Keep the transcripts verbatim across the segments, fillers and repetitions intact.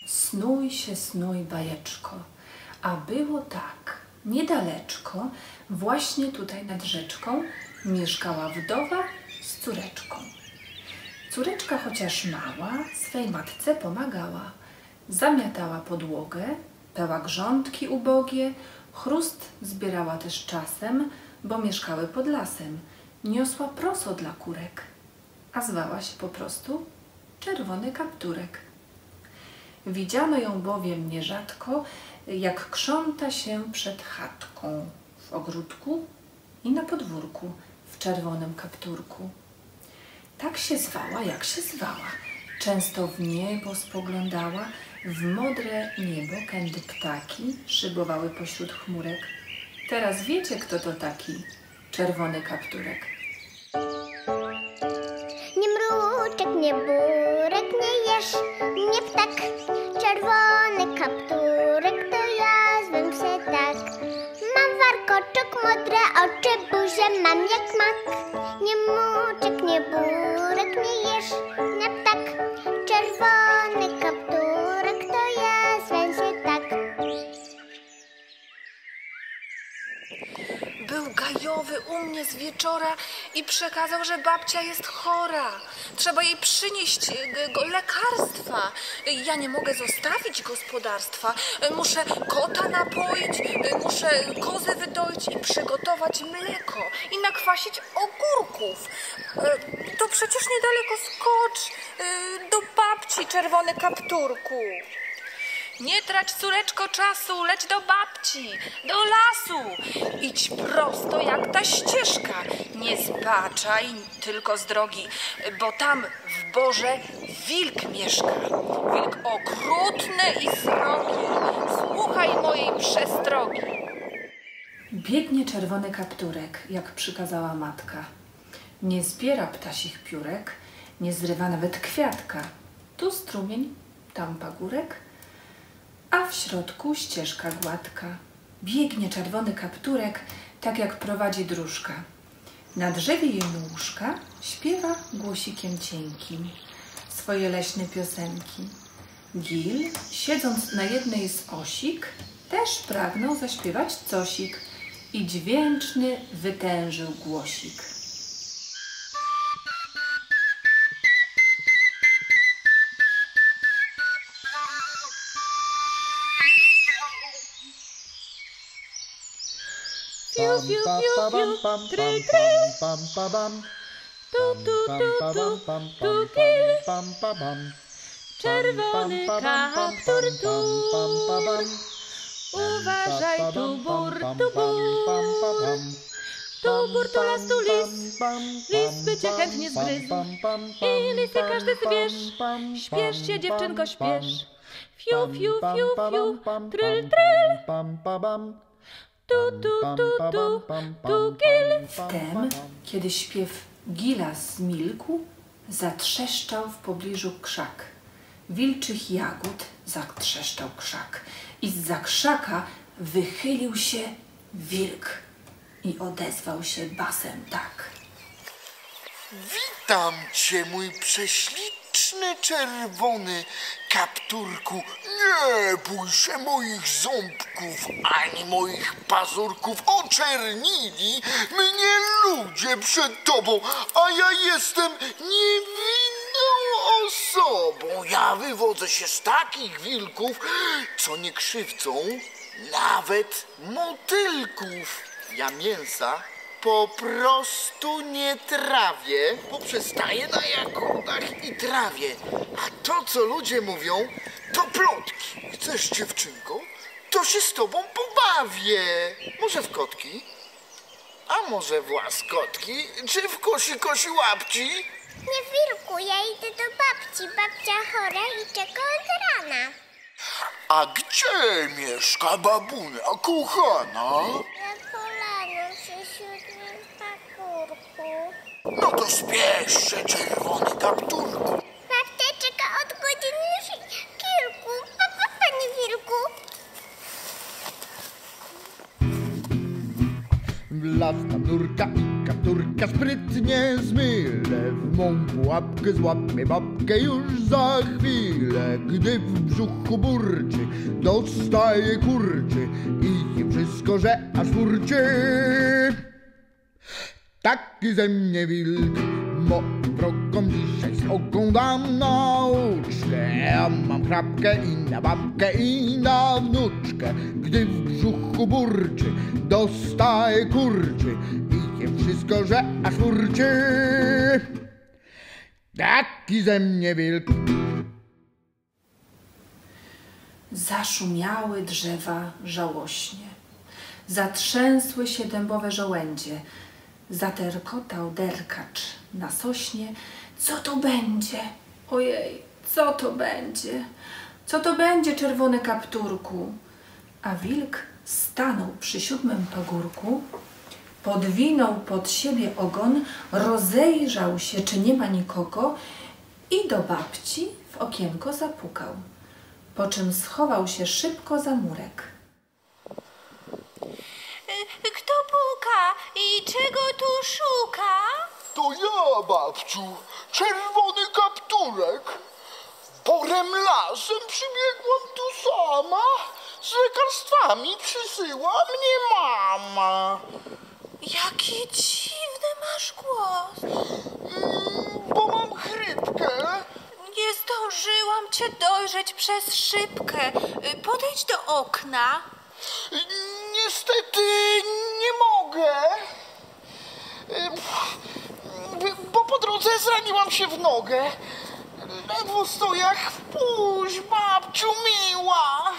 Snuj się, snuj, bajeczko, a było tak, niedaleczko, właśnie tutaj nad rzeczką, mieszkała wdowa z córeczką. Córeczka, chociaż mała, swej matce pomagała. Zamiatała podłogę, peła grządki ubogie, chrust zbierała też czasem, bo mieszkały pod lasem. Niosła proso dla kurek, a zwała się po prostu Czerwony Kapturek. Widziano ją bowiem nierzadko, jak krząta się przed chatką, w ogródku i na podwórku w czerwonym kapturku. Tak się zwała, jak się zwała. Często w niebo spoglądała, w modre niebo kędy ptaki szybowały pośród chmurek. Teraz wiecie, kto to taki Czerwony Kapturek. Nie mruczek, nie burek, nie jeż, nie ptak. Czerwony kapturek, to ja zwym się tak. Mam warkoczek, modre oczy, buzię mam jak mak. Nie mruczek, nie burek, nie jeż, nie ptak. Czerwony kapturek, to ja zwym się tak. Był gajowy u mnie z wieczora i przekazał, że babcia jest chora. Trzeba jej przynieść lekarstwa. Ja nie mogę zostawić gospodarstwa. Muszę kota napoić, muszę kozę wydoić i przygotować mleko i nakwasić ogórków. To przecież niedaleko, skocz do babci, Czerwony Kapturku. Nie trać, córeczko, czasu, leć do babci, do lasu. Idź prosto jak ta ścieżka. Nie zbaczaj tylko z drogi, bo tam w borze wilk mieszka. Wilk okrutny i srogi. Słuchaj mojej przestrogi. Biegnie Czerwony Kapturek, jak przykazała matka. Nie zbiera ptasich piórek, nie zrywa nawet kwiatka. Tu strumień, tam pagórek, a w środku ścieżka gładka. Biegnie Czerwony Kapturek, tak jak prowadzi dróżka. Na drzewie jęłuszka śpiewa głosikiem cienkim swoje leśne piosenki. Gil, siedząc na jednej z osik, też pragnął zaśpiewać cosik i dźwięczny wytężył głosik. Fiu, fiu, fiu, fiu, tryl, tryl. Tu, tu, tu, tu, tu, gil. Czerwony kaptur, tu. Uważaj, tu bur, tu bur. Tu bur, tu las, tu lis. Lis by cię chętnie zgryzł. I lisy każdy zwierz. Śpiesz się, dziewczynko, śpiesz. Fiu, fiu, fiu, fiu, tryl, tryl. Tu, tu, tu, tu, tu, gil. Wtem, kiedy śpiew Gila zmilkł, zatrzeszczał w pobliżu krzak. Wilczych jagód zatrzeszczał krzak i zza krzaka wychylił się wilk i odezwał się basem tak. Witam cię, mój prześliczny Czerwony Kapturku. Nie bój się moich ząbków, ani moich pazurków. Oczernili mnie ludzie przed tobą, a ja jestem niewinną osobą. Ja wywodzę się z takich wilków, co nie krzywdzą nawet motylków. Ja mięsa po prostu nie trawię, bo przestaję na jagodach i trawie. A to, co ludzie mówią, to plotki. Chcesz, dziewczynko? To się z tobą pobawię. Może w kotki? A może w łaskotki? Czy w kosi kosi łapci? Nie, wilku, ja idę do babci. Babcia chora i czeka od rana. A gdzie mieszka babunia kochana? Na polanu przy siódmym pagórku. No to spiesz się, Czerwony Kapturku. Babcia czeka od godziny już kilku. Pa, pa, panie wilku. Las Kapturka i Kapturka wilka sprytnie zmylę, w mą pułapkę złapię babkę już za chwilę. Gdy w brzuchu burczy, dostaje kurczy i je wszystko, że aż furczy. Taki ze mnie wilk, moim wrogom dzisiaj srogą dam nauczkę. Ja mam chrapkę i na babkę i na wnuczkę. Gdy w brzuchu burczy, dostaje kurczy i jem wszystko, że aż furczy. Taki ze mnie wilk. Zaszumiały drzewa żałośnie. Zatrzęsły się dębowe żołędzie. Zaterkotał derkacz na sośnie. Co to będzie? Ojej, co to będzie? Co to będzie, czerwony kapturku? A wilk stanął przy siódmym pagórku, podwinął pod siebie ogon, rozejrzał się, czy nie ma nikogo i do babci w okienko zapukał, po czym schował się szybko za murek. Kto puka i czego tu szuka? To ja, babciu, czerwony kapturek. Porem lasem przybiegłam tu sama. Z lekarstwami przysyła mnie mama. Jaki dziwny masz głos. Mm, bo mam chrypkę. Nie zdążyłam cię dojrzeć przez szybkę. Podejdź do okna. Niestety nie mogę, bo po drodze zraniłam się w nogę. Ledwo stoję, wpuść, babciu miła.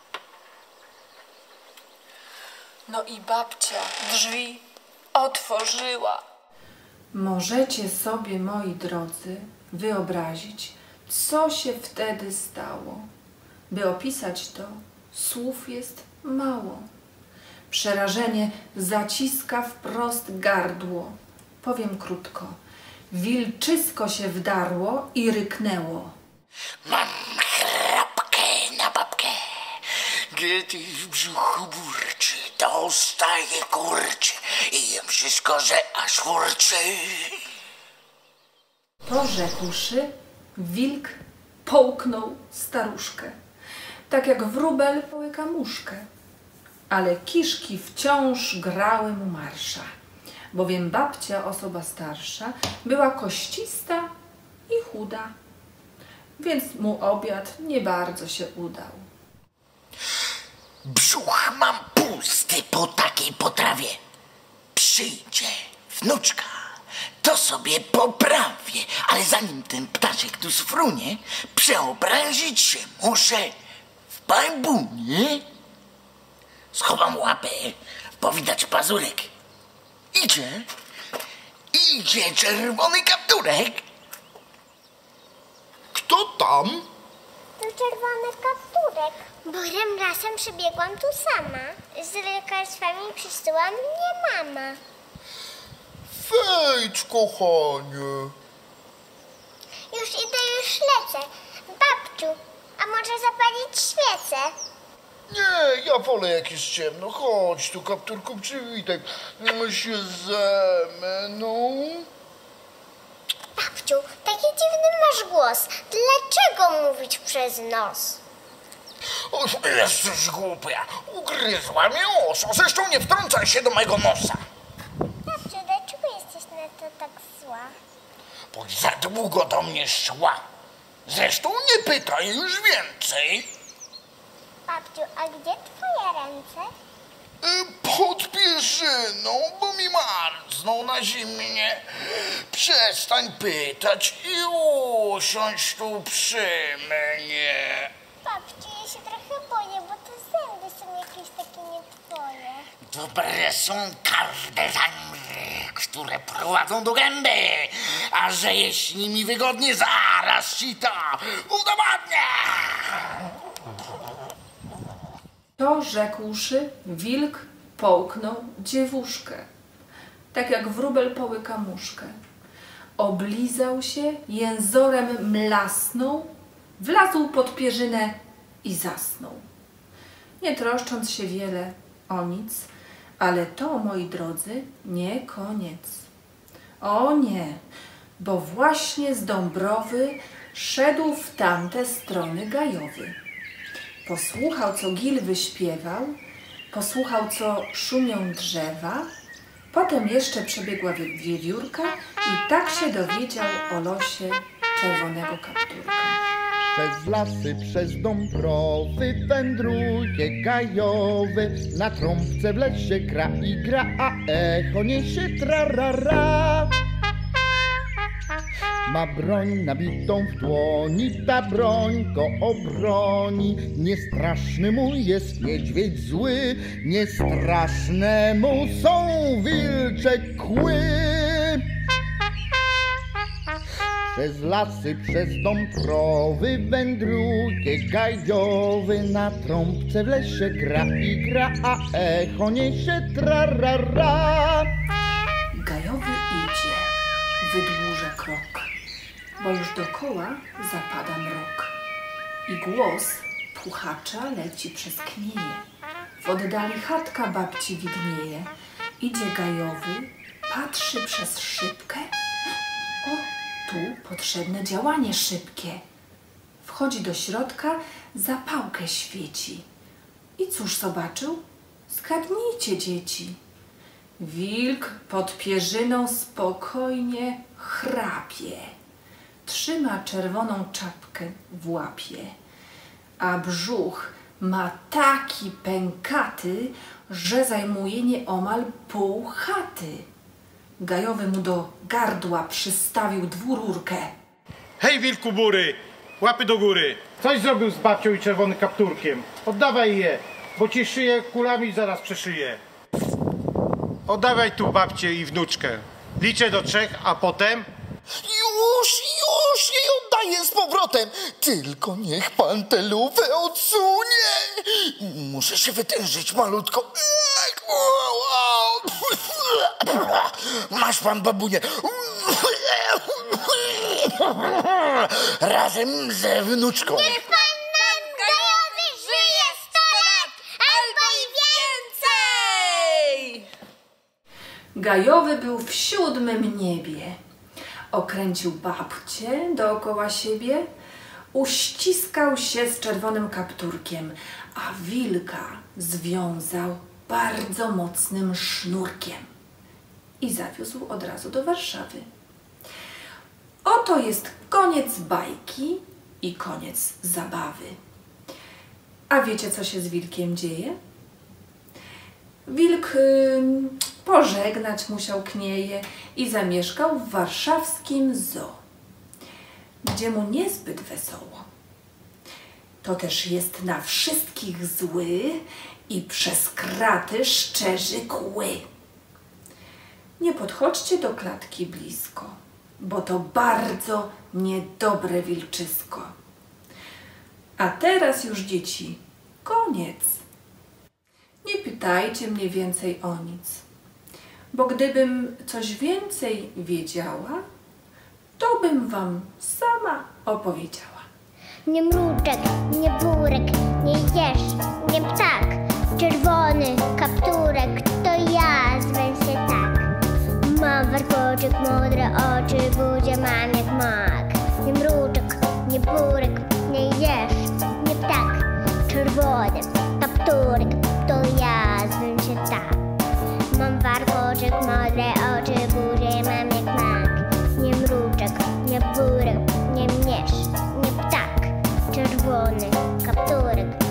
No i babcia drzwi otworzyła. Możecie sobie, moi drodzy, wyobrazić, co się wtedy stało. By opisać to, słów jest mało. Przerażenie zaciska wprost gardło. Powiem krótko. Wilczysko się wdarło i ryknęło. Mam chrapkę na babkę. Gdy w brzuchu burczy, dostaje kurczy i jem wszystko, że aż furczy. To rzekłszy, wilk połknął staruszkę, tak jak wróbel połyka muszkę. Ale kiszki wciąż grały mu marsza, bowiem babcia, osoba starsza, była koścista i chuda, więc mu obiad nie bardzo się udał. Brzuch mam pusty po takiej potrawie. Przyjdzie wnuczka, to sobie poprawię, ale zanim ten ptaszek tu sfrunie, przeobrazić się muszę w babunie. Schowam łapę, bo widać pazurek. Idzie, idzie czerwony kapturek. Kto tam? To czerwony kapturek. Borem lasem przybiegłam tu sama. Z lekarstwami przysyła mnie mama. Wejdź, kochanie. Już idę, już lecę. Babciu, a może zapalić świecę? Nie, ja wolę jak jest ciemno. Chodź tu, kapturku, przywitaj się ze mną. Babciu, taki dziwny masz głos. Dlaczego mówić przez nos? O, jesteś głupia. Ugryzła mnie osa. Zresztą nie wtrącaj się do mego nosa. Babciu, dlaczego jesteś na to tak zła? Bo za długo do mnie szła. Zresztą nie pytaj już więcej. Babciu, a gdzie twoje ręce? Pod pierzyną, bo mi marzną na zimnie. Przestań pytać i usiądź tu przy mnie. Babciu, ja się trochę boję, bo te zęby są jakieś takie nie twoje. Dobre są każde zęby, które prowadzą do gęby. A że jeśli mi wygodnie, zaraz ci to udowodnię. To rzekłszy, wilk połknął dziewuszkę, tak jak wróbel połyka muszkę. Oblizał się, jęzorem mlasnął, wlazł pod pierzynę i zasnął. Nie troszcząc się wiele o nic, ale to, moi drodzy, nie koniec. O nie, bo właśnie z Dąbrowy szedł w tamte strony Gajowy. Posłuchał, co Gil wyśpiewał, posłuchał, co szumią drzewa, potem jeszcze przebiegła wiewiórka i tak się dowiedział o losie czerwonego kapturka. Przez lasy, przez Dąbrowy wędruje Gajowy, na trąbce w lesie gra i gra, a echo niesie trarara. Ma broń nabitą w dłoni, ta broń go obroni. Niestraszny mu jest niedźwiedź zły, niestraszne mu są wilcze kły. Przez lasy, przez Dąbrowy wędruje Gajowy, na trąbce w lesie gra i gra, a echo niesie trarara. Gajowy idzie, wydłuża krok, bo już dokoła zapada mrok i głos puchacza leci przez knieje. W oddali chatka babci widnieje. Idzie Gajowy, patrzy przez szybkę. O, tu potrzebne działanie szybkie. Wchodzi do środka, zapałkę świeci. I cóż zobaczył? Zgadnijcie, dzieci. Wilk pod pierzyną spokojnie chrapie. Trzyma czerwoną czapkę w łapie, a brzuch ma taki pękaty, że zajmuje nieomal pół chaty. Gajowy mu do gardła przystawił dwururkę. Hej, wilku bury! Łapy do góry! Coś zrobił z babcią i czerwonym kapturkiem. Oddawaj je, bo ci szyję kulami zaraz przeszyję. Oddawaj tu babcię i wnuczkę. Liczę do trzech, a potem... Już, już jej oddaję z powrotem. Tylko niech pan tę lufę odsunie. Muszę się wytężyć malutko. Masz pan, babunię. Razem ze wnuczką. Niech pan nam Gajowy żyje sto lat, albo i więcej! Gajowy był w siódmym niebie. Okręcił babcię dookoła siebie, uściskał się z czerwonym kapturkiem, a wilka związał bardzo mocnym sznurkiem i zawiózł od razu do Warszawy. Oto jest koniec bajki i koniec zabawy. A wiecie, co się z wilkiem dzieje? Wilk y, pożegnać musiał knieje i zamieszkał w warszawskim zoo, gdzie mu niezbyt wesoło. To też jest na wszystkich zły i przez kraty szczerzy kły. Nie podchodźcie do klatki blisko, bo to bardzo niedobre wilczysko. A teraz już, dzieci, koniec. Nie pytajcie mnie więcej o nic, bo gdybym coś więcej wiedziała, to bym wam sama opowiedziała. Nie mruczek, nie burek, nie jeż, nie ptak, czerwony kapturek, to ja zwę się tak. Mam warkoczek, modre oczy, buzię mam jak mak. Nie mruczek, nie burek, nie jeż, nie ptak, czerwony kapturek, to ja zwę się tak. Mam warkoczek, modre oczy, buzię mam jak mak. Nie mruczek, nie burek, nie miesz, nie ptak, czerwony kapturek,